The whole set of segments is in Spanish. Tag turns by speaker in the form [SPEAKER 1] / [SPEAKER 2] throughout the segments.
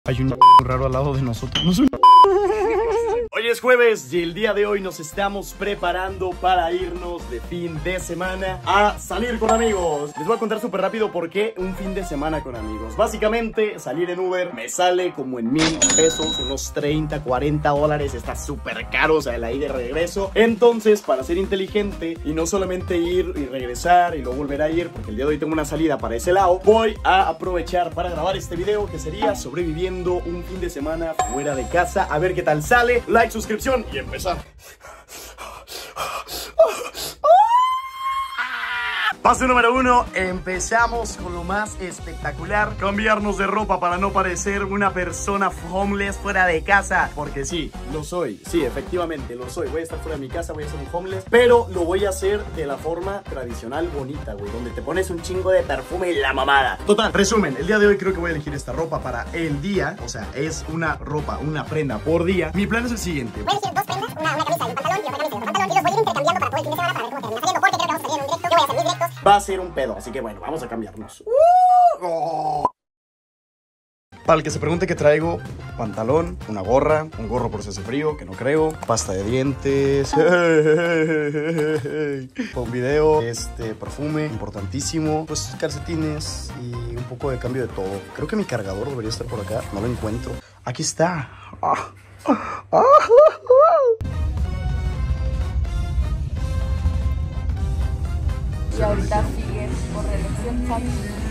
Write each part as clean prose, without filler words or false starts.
[SPEAKER 1] Hay un raro al lado de nosotros. No soy... Hoy es jueves y el día de hoy nos estamos preparando para irnos de fin de semana a salir con amigos. Les voy a contar súper rápido por qué un fin de semana con amigos. Básicamente, salir en Uber me sale como en 1000 pesos, unos 30, 40 dólares. Está súper caro, o sea, el ida y regreso. Entonces, para ser inteligente y no solamente ir y regresar y luego volver a ir, porque el día de hoy tengo una salida para ese lado, voy a aprovechar para grabar este video que sería sobreviviendo un fin de semana fuera de casa. A ver qué tal sale. Like, suscripción y empezar. Paso número 1, empezamos con lo más espectacular: cambiarnos de ropa para no parecer una persona homeless fuera de casa. Porque sí, lo soy, sí, efectivamente lo soy. Voy a estar fuera de mi casa, voy a ser un homeless, pero lo voy a hacer de la forma tradicional bonita, güey, donde te pones un chingo de perfume y la mamada. Total, resumen, el día de hoy creo que voy a elegir esta ropa para el día. O sea, es una ropa, una prenda por día. Mi plan es el siguiente:
[SPEAKER 2] voy a elegir dos prendas, una camisa y un pantalón, y otra camisa y otro pantalón, y los voy a ir intercambiando para todo el fin de semana para ver cómo termina saliendo, porque creo que vamos a salir en un directo. Yo voy a hacer mis directos.
[SPEAKER 1] Va a ser un pedo, así que bueno, vamos a cambiarnos. Para el que se pregunte qué traigo: pantalón, una gorra, un gorro por si hace frío, que no creo, pasta de dientes, un video, perfume, importantísimo, pues calcetines y un poco de cambio de todo. Creo que mi cargador debería estar por acá, no lo encuentro. Aquí está.
[SPEAKER 3] Y ahorita sigue por reelección, ¿sabes?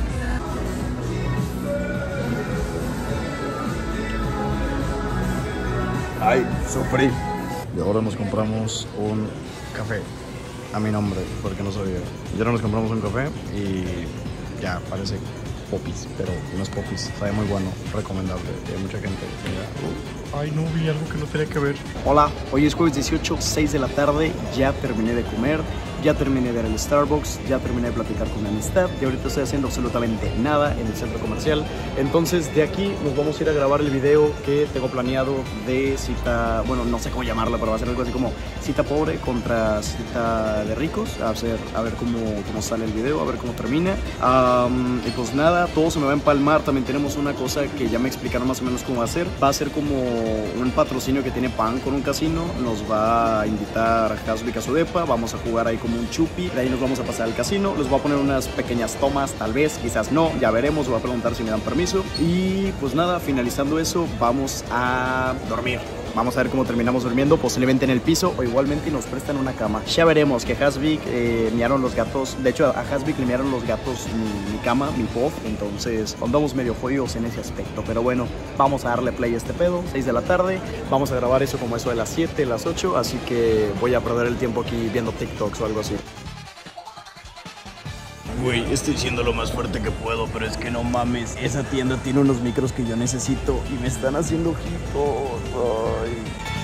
[SPEAKER 1] Ay, sufrí. Y ahora nos compramos un café a mi nombre, porque no sabía. Y ahora nos compramos un café y ya parece popis, pero no es popis. Sabe muy bueno, recomendable. Hay mucha gente que ya... Ay, no, vi algo que no tenía que ver. Hola, hoy es jueves 18, 6 de la tarde. Ya terminé de comer, ya terminé de ir al Starbucks, ya terminé de platicar con mi amistad y ahorita estoy haciendo absolutamente nada en el centro comercial. Entonces de aquí nos vamos a ir a grabar el video que tengo planeado de cita, bueno, no sé cómo llamarla, pero va a ser algo así como cita pobre contra cita de ricos. A ver cómo sale el video, a ver cómo termina. Y pues nada, todo se me va a empalmar. También tenemos una cosa que ya me explicaron más o menos cómo va a ser. Va a ser como un patrocinio que tiene Pan con un casino. Nos va a invitar a Hasvik a su depa. Vamos a jugar ahí como un chupi. De ahí nos vamos a pasar al casino. Les voy a poner unas pequeñas tomas, tal vez, quizás no. Ya veremos. Voy a preguntar si me dan permiso. Y pues nada, finalizando eso, vamos a dormir. Vamos a ver cómo terminamos durmiendo, posiblemente en el piso o igualmente nos prestan una cama. Ya veremos. Que Hasvik miaron los gatos. De hecho, a Hasvik le miaron los gatos mi cama, mi pod. Entonces andamos medio jodidos en ese aspecto. Pero bueno, vamos a darle play a este pedo. 6 de la tarde. Vamos a grabar eso como eso de las 7, las 8. Así que voy a perder el tiempo aquí viendo TikToks o algo así. Güey, estoy siendo lo más fuerte que puedo, pero es que no mames, esa tienda tiene unos micros que yo necesito y me están haciendo ojitos. Ay.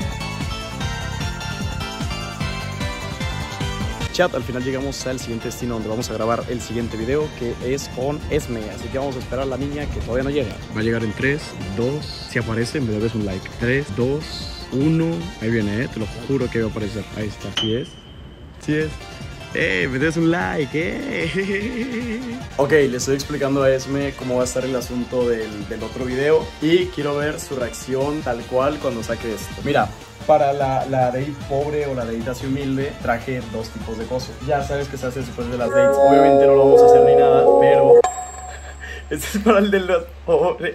[SPEAKER 1] Chat, al final llegamos al siguiente destino donde vamos a grabar el siguiente video, que es con Esme. Así que vamos a esperar a la niña que todavía no llega. Va a llegar en 3, 2, si aparece me debes un like. 3, 2, 1, ahí viene, te lo juro que va a aparecer. Ahí está, ¿sí es? ¿Sí es? Me des un like, Ok, le estoy explicando a Esme cómo va a estar el asunto del otro video y quiero ver su reacción tal cual cuando saque esto. Mira, para la date pobre o la date así humilde traje dos tipos de cosas. Ya sabes que se hace después de las dates. Obviamente no lo vamos a hacer ni nada, pero este es para el de los pobres.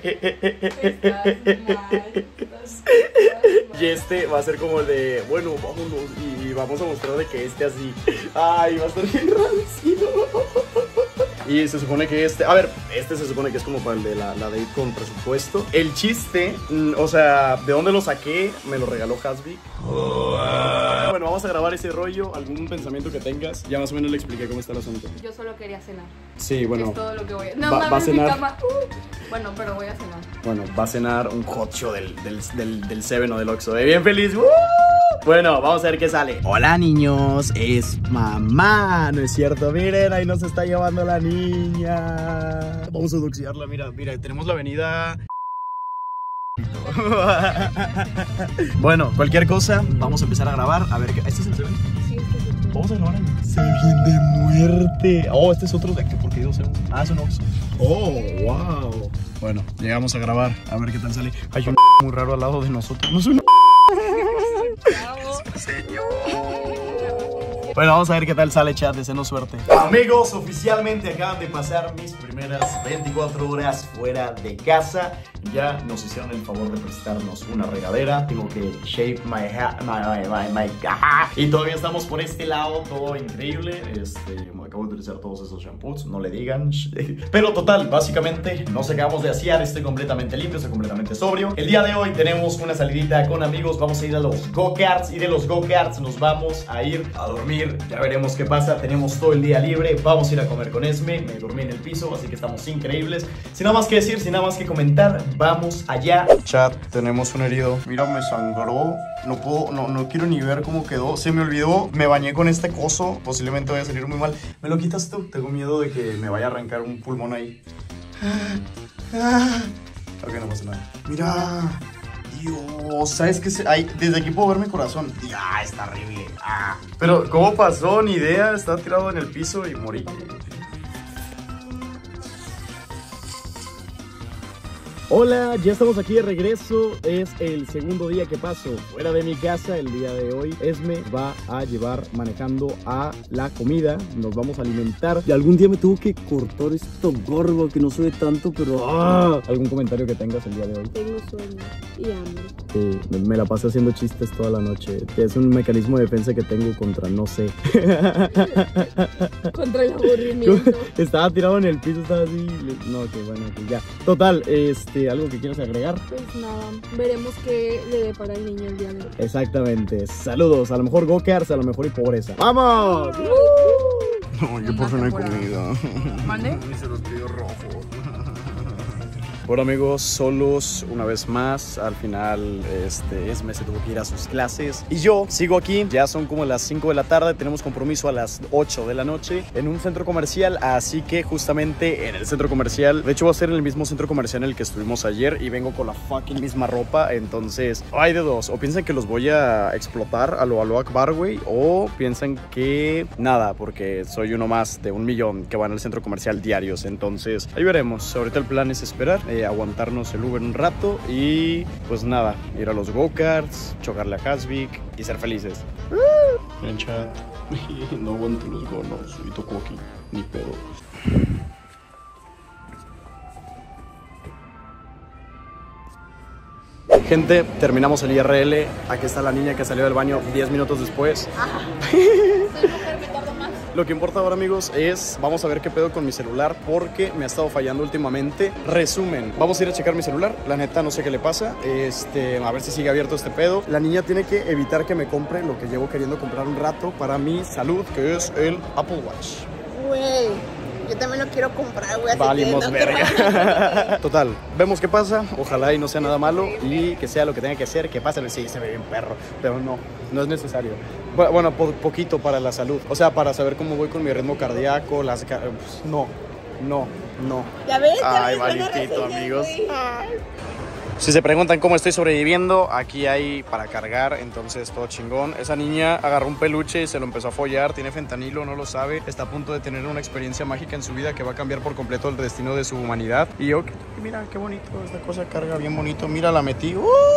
[SPEAKER 1] Y este va a ser como el de, bueno, vámonos y vamos a mostrar de que así. Ay, va a estar bien rarísimo. Y se supone que este se supone que es como para el de la date con presupuesto. El chiste, o sea, ¿de dónde lo saqué? Me lo regaló Hasvik. Bueno, vamos a grabar ese rollo. ¿Algún pensamiento que tengas? Ya más o menos le expliqué cómo está el asunto.
[SPEAKER 3] Yo solo quería cenar.
[SPEAKER 1] Sí, bueno.
[SPEAKER 3] Es todo lo que voy a... No,
[SPEAKER 1] va a cenar.
[SPEAKER 3] Mi cama. Bueno, pero voy a cenar.
[SPEAKER 1] Bueno, va a cenar un hot show del Seven o del Oxxo. Bien feliz. Bueno, vamos a ver qué sale. Hola, niños, es mamá. No es cierto, miren, ahí nos está llevando la niña. Vamos a doxiarla, mira, tenemos la avenida Bueno, cualquier cosa, vamos a empezar a grabar. A ver, ¿este es el segundo?
[SPEAKER 3] Sí, este es el
[SPEAKER 1] Vamos a grabar en Se Viene de Muerte. Oh, este es otro de que porque yo sé. Ah, es un Oxxo. Oh, wow. Bueno, llegamos a grabar. A ver qué tal sale. Hay un muy raro al lado de nosotros. No es un Bueno, vamos a ver qué tal sale, chat. Deseanos suerte. Amigos, oficialmente acaban de pasar mis primeras 24 horas fuera de casa. Ya nos hicieron el favor de prestarnos una regadera. Tengo que shave my hair, my y todavía estamos por este lado, todo increíble. Acabo de utilizar todos esos shampoos, no le digan. Pero total, básicamente nos acabamos de asear. Estoy completamente limpio, estoy completamente sobrio. El día de hoy tenemos una salidita con amigos. Vamos a ir a los go-karts y de los go-karts nos vamos a ir a dormir. Ya veremos qué pasa. Tenemos todo el día libre. Vamos a ir a comer con Esme. Me dormí en el piso, así que estamos increíbles. Sin nada más que decir, sin nada más que comentar, vamos allá. Chat, tenemos un herido. Mira, me sangró. No puedo, no quiero ni ver cómo quedó. Se me olvidó, me bañé con este coso. Posiblemente vaya a salir muy mal. ¿Me lo quitas tú? Tengo miedo de que me vaya a arrancar un pulmón ahí. Ok, no pasa nada. Mira. Dios, ¿sabes qué? Desde aquí puedo ver mi corazón. Ya, está horrible. Pero, ¿cómo pasó? Ni idea. Estaba tirado en el piso y morí. Hola, ya estamos aquí de regreso. Es el segundo día que paso fuera de mi casa. El día de hoy Esme va a llevar manejando a la comida. Nos vamos a alimentar. Y algún día me tuvo que cortar esto gordo, que no se ve tanto, pero ¿algún comentario que tengas el día de hoy?
[SPEAKER 3] Tengo sueño y hambre.
[SPEAKER 1] Sí, me la pasé haciendo chistes toda la noche. Es un mecanismo de defensa que tengo contra, no sé.
[SPEAKER 3] Contra el aburrimiento.
[SPEAKER 1] Estaba tirado en el piso, estaba así. No, que bueno, que ya. Total, ¿algo que quieras agregar?
[SPEAKER 3] Pues nada, veremos qué le depara el niño el día de hoy.
[SPEAKER 1] Exactamente. Saludos. A lo mejor go-karts, a lo mejor y pobreza. ¡Vamos! No, yo por fin no hay comida.
[SPEAKER 3] ¿Mande?
[SPEAKER 1] Se los pido rojo. Bueno, amigos, solos una vez más. Al final Esme se tuvo que ir a sus clases y yo sigo aquí. Ya son como las 5 de la tarde. Tenemos compromiso a las 8 de la noche en un centro comercial, así que justamente en el centro comercial, de hecho va a ser en el mismo centro comercial en el que estuvimos ayer, y vengo con la fucking misma ropa. Entonces hay de dos: o piensan que los voy a explotar a lo Akbar, güey, o piensan que nada, porque soy uno más de 1 millón que van al centro comercial diarios. Entonces ahí veremos. Ahorita el plan es esperar, aguantarnos el Uber un rato y pues nada, ir a los go-karts, chocarle a Hasvik y ser felices. En chat, no aguanto los gonos y toco aquí, ni pedo. Gente, terminamos el IRL. Aquí está la niña que salió del baño 10 minutos después. Lo que importa ahora, amigos, es vamos a ver qué pedo con mi celular, porque me ha estado fallando últimamente. Resumen, vamos a ir a checar mi celular. La neta no sé qué le pasa. A ver si sigue abierto este pedo. La niña tiene que evitar que me compre lo que llevo queriendo comprar un rato para mi salud, que es el Apple Watch.
[SPEAKER 3] Güey, yo también lo quiero comprar, güey.
[SPEAKER 1] Valimos verga. Total, vemos qué pasa. Ojalá y no sea nada malo y que sea lo que tenga que ser. Que pase, sí, se ve bien perro, pero no es necesario. Bueno, poquito para la salud. O sea, para saber cómo voy con mi ritmo cardíaco, no.
[SPEAKER 3] ¿Ya ves?
[SPEAKER 1] Ay, maldito, amigos. Si se preguntan cómo estoy sobreviviendo, aquí hay para cargar, entonces todo chingón. Esa niña agarró un peluche y se lo empezó a follar. Tiene fentanilo, no lo sabe. Está a punto de tener una experiencia mágica en su vida que va a cambiar por completo el destino de su humanidad. Y yo, mira, qué bonito, esta cosa carga bien bonito. Mira, la metí.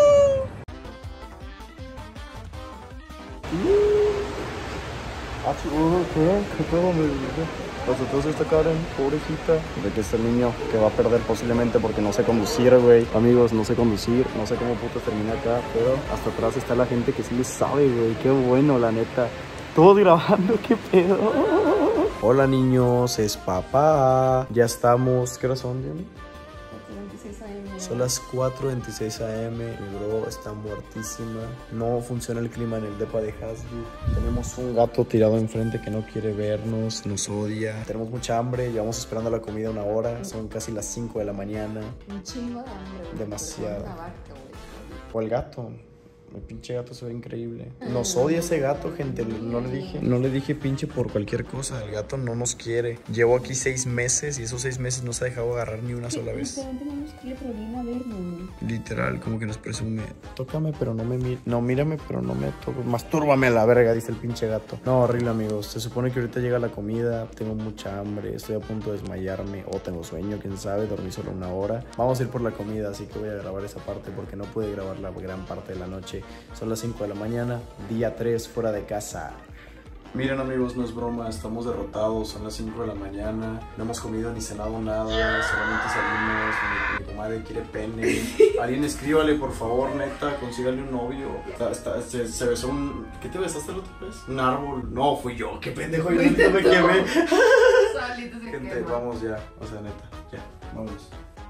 [SPEAKER 1] ¿Qué pedo me dice? Pues entonces esta Karen, pobrecita, de que este niño que va a perder posiblemente porque no sé conducir, güey. Amigos, no sé conducir, no sé cómo puto termina acá, pero hasta atrás está la gente que sí le sabe, güey. Qué bueno, la neta. Todos grabando, qué pedo. Hola, niños, es papá. Ya estamos, ¿qué hora son, Dios? Son las 4:26 AM. Mi bro está muertísima. No funciona el clima en el depa de Hasvik. Tenemos un gato tirado enfrente que no quiere vernos, nos odia. Tenemos mucha hambre, llevamos esperando la comida 1 hora. Son casi las 5 de la mañana.
[SPEAKER 3] Un chingo de hambre.
[SPEAKER 1] Demasiado. O el gato. El pinche gato se ve increíble. Nos odia ese gato, gente. No le dije pinche por cualquier cosa. El gato no nos quiere. Llevo aquí 6 meses y esos 6 meses no se ha dejado agarrar ni una sola vez.
[SPEAKER 3] Tenemos que ir, pero viene a vernos.
[SPEAKER 1] Literal, como que nos presume. Tócame, pero no me mires. No, mírame, pero no me toques. Mastúrbame a la verga, dice el pinche gato. No, horrible, amigos. Se supone que ahorita llega la comida. Tengo mucha hambre. Estoy a punto de desmayarme. O tengo sueño, quién sabe. Dormí solo 1 hora. Vamos a ir por la comida, así que voy a grabar esa parte porque no pude grabar la gran parte de la noche. Son las 5 de la mañana, día 3 fuera de casa. Miren, amigos, no es broma, estamos derrotados, son las 5 de la mañana, no hemos comido ni cenado nada, solamente salimos, mi comadre quiere pene. Alguien escríbale, por favor, neta, consígale un novio. Se besó un... ¿Qué te besaste la otra vez? Un árbol. No, fui yo, qué pendejo, yo no me quemé. Gente, vamos ya, o sea, neta, ya, vamos.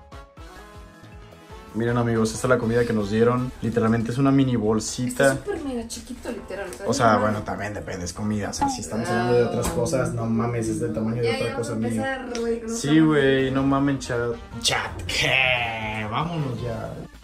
[SPEAKER 1] Miren, amigos, esta es la comida que nos dieron. Literalmente es una mini bolsita.
[SPEAKER 3] Es súper mega chiquito, literal.
[SPEAKER 1] O sea, bueno, también depende, es comida. O sea, si estamos hablando de otras cosas, no mames, es del tamaño de otra cosa mía. Sí, güey, no mamen, chat. ¿Qué? Vámonos ya.